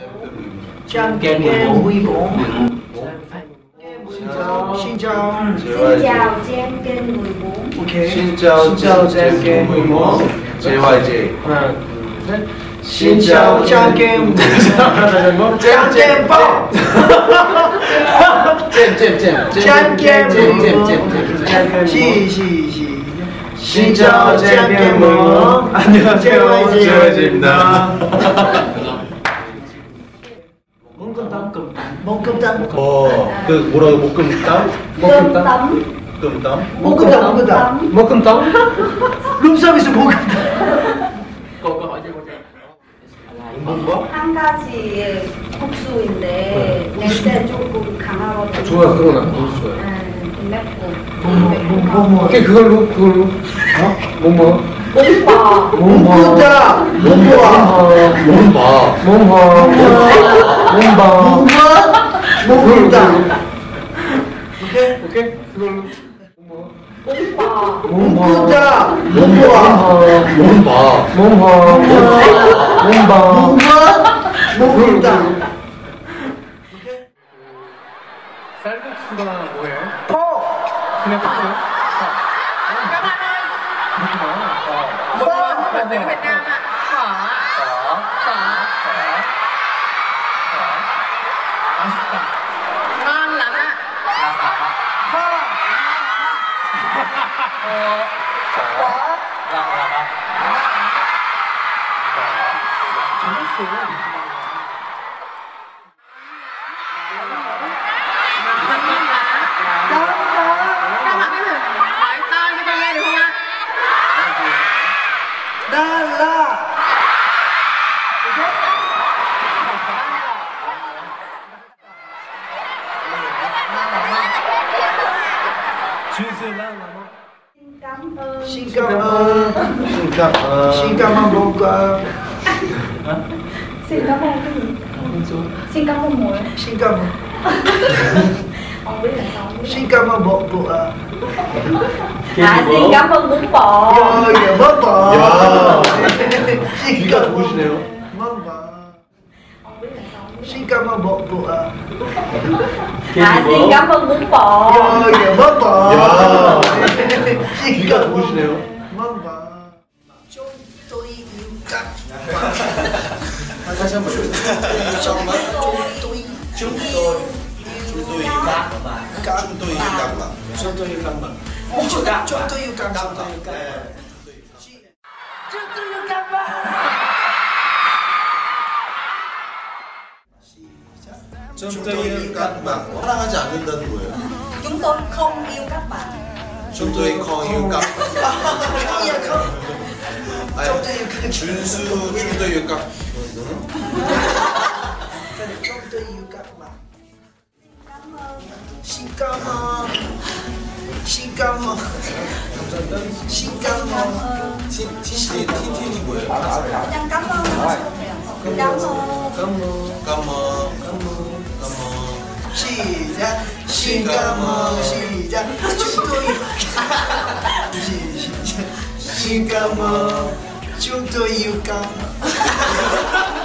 Trang Kem 14. Xin chào. Xin chào Trang Kem 14. Ok. Xin chào Trang Kem 14. JYJ. 하나, 둘, 셋. Xin chào Trang Kem. Trang Kem 뻥. Trang Kem. 시. Xin chào Trang Kem 14. 안녕하세요. JYJ입니다. 목금땀. 그 뭐라고 목금땀? Tấm. 금땀? 목금땀. 룸서비스 목금땀. 한 가지 국수인데 냄새 조금 강하거든요. 좋아요, 그거나 좋아요. 좀 맵고. 뭐. 오케이, 그걸로. 어? 뭐? 몸바. 몸보다. 몸보다. 오케이. 그걸로. 몸바. 몸보다. 몸보다. 쌀국수가 뭐예요? 포. 그냥 Xin cảm ơn bố cơ. Xin cảm ơn cái gì? Xin cảm ơn muội. Xin cảm ơn. Không biết là sao. Xin cảm ơn bố. Xin cảm ơn bún bò. bố bò. Xin 귀가 cảm ơn. 좋으시네요. bố bò. Không biết là sao. Xin cảm ơn bố. xin cảm ơn bún bò. bố bò. Xin 귀가 cảm ơn. 좋으시네요. bố bò. Chúng tôi yêu các 다시 한 번. chúng tôi yêu các bạn. 좀 더 yêu các bạn. 사랑하지 않는다는 거예요. Chúng tôi không yêu các bạn. 좀 더 yêu các bạn. 아니, 준수 좀 더 yêu các bạn. Chúng tôi yêu các bạn. Xin cảm ơn. Xin cảm ơn. Xin cảm ơn. TT는 뭐예요? K냥 cảm ơn. Cảm ơn. 시작. xin cảm ơn. 시작. chúng tôi 시작. xin cảm ơn. chúng tôi yêu các bạn.